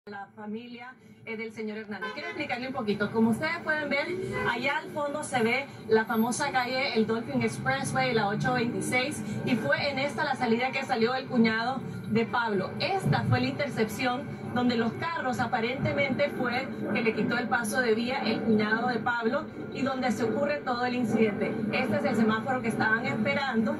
La familia del señor Hernández. Quiero explicarle un poquito. Como ustedes pueden ver, allá al fondo se ve la famosa calle, el Dolphin Expressway, la 826, y fue en esta la salida que salió el cuñado de Pablo. Esta fue la intercepción donde los carros aparentemente fue que le quitó el paso de vía el cuñado de Pablo y donde se ocurre todo el incidente. Este es el semáforo que estaban esperando.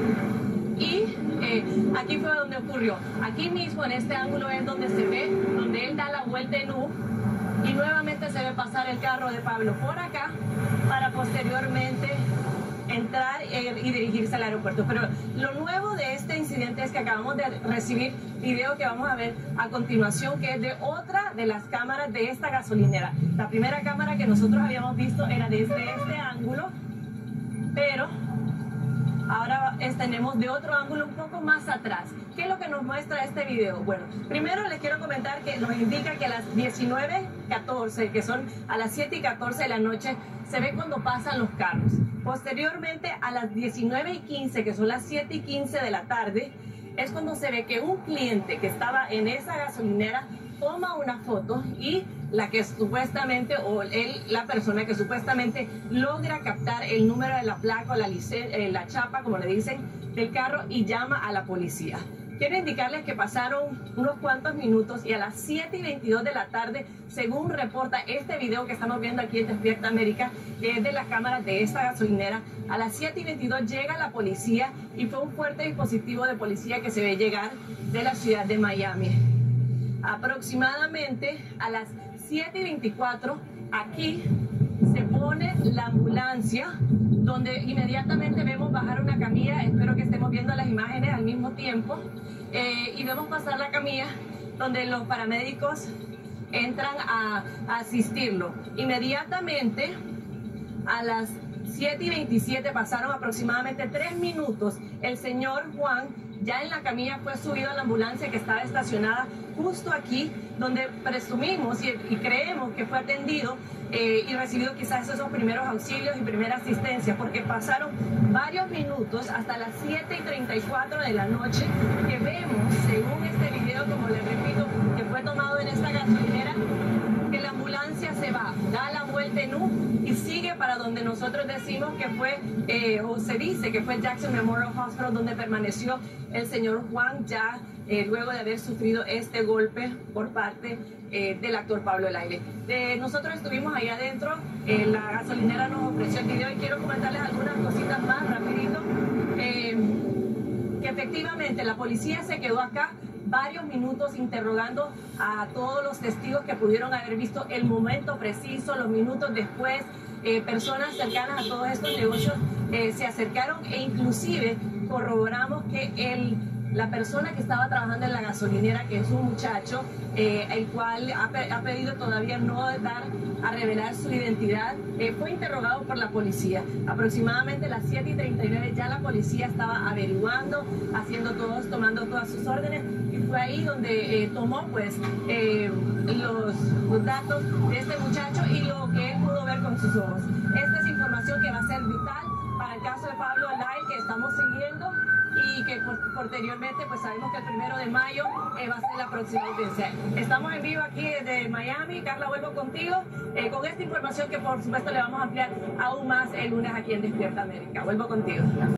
Y aquí fue donde ocurrió. Aquí mismo en este ángulo es donde se ve, donde él da la vuelta en U y nuevamente se ve pasar el carro de Pablo por acá para posteriormente entrar y dirigirse al aeropuerto. Pero lo nuevo de este incidente es que acabamos de recibir video que vamos a ver a continuación, que es de otra de las cámaras de esta gasolinera. La primera cámara que nosotros habíamos visto era desde este ángulo, pero ahora tenemos de otro ángulo un poco más atrás. ¿Qué es lo que nos muestra este video? Bueno, primero les quiero comentar que nos indica que a las 19:14, que son a las 7:14 de la noche, se ve cuando pasan los carros. Posteriormente, a las 19:15, que son las 7:15 de la tarde, es cuando se ve que un cliente que estaba en esa gasolinera toma una foto y la que supuestamente, o la persona que supuestamente logra captar el número de la placa o la chapa, como le dicen, del carro y llama a la policía. Quiero indicarles que pasaron unos cuantos minutos y a las 7:22 de la tarde, según reporta este video que estamos viendo aquí en Despierta América, que es de las cámaras de esta gasolinera, a las 7:22 llega la policía y fue un fuerte dispositivo de policía que se ve llegar de la ciudad de Miami. Aproximadamente a las 7:24 aquí se pone la ambulancia, donde inmediatamente vemos bajar una camilla. Espero que estemos viendo las imágenes al mismo tiempo, y vemos pasar la camilla donde los paramédicos entran a asistirlo. Inmediatamente a las 7:27 pasaron aproximadamente 3 minutos. El señor Juan ya en la camilla fue subido a la ambulancia que estaba estacionada justo aquí, donde presumimos y creemos que fue atendido y recibido quizás esos primeros auxilios y primera asistencia, porque pasaron varios minutos hasta las 7:34 de la noche que vemos, según este video, como les repito, que fue tomado en esta gasolinera, que la ambulancia se va, da la vuelta en U y sigue para donde nosotros decimos que fue, o se dice que fue Jackson Memorial Hospital, donde permaneció el señor Juan ya luego de haber sufrido este golpe por parte del actor Pablo Lyle. Nosotros estuvimos ahí adentro, la gasolinera nos ofreció el video y quiero comentarles algunas cositas más rapidito, que efectivamente la policía se quedó acá varios minutos interrogando a todos los testigos que pudieron haber visto el momento preciso, los minutos después. Personas cercanas a todos estos negocios se acercaron e inclusive corroboramos que la persona que estaba trabajando en la gasolinera, que es un muchacho, el cual ha pedido todavía no dar a revelar su identidad, fue interrogado por la policía. Aproximadamente a las 7:39 ya la policía estaba averiguando, tomando todas sus órdenes, y fue ahí donde tomó pues los datos de este muchacho y lo que él pudo ver con sus ojos. Esta es información que va a ser vital para el caso de Pablo Lyle, que estamos siguiendo, y que posteriormente pues sabemos que el 1 de mayo va a ser la próxima audiencia. Estamos en vivo aquí desde Miami. Carla, vuelvo contigo con esta información que por supuesto le vamos a ampliar aún más el lunes aquí en Despierta América. Vuelvo contigo.